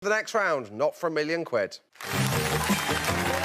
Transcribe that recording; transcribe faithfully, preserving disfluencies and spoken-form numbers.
The next round, not for a million quid.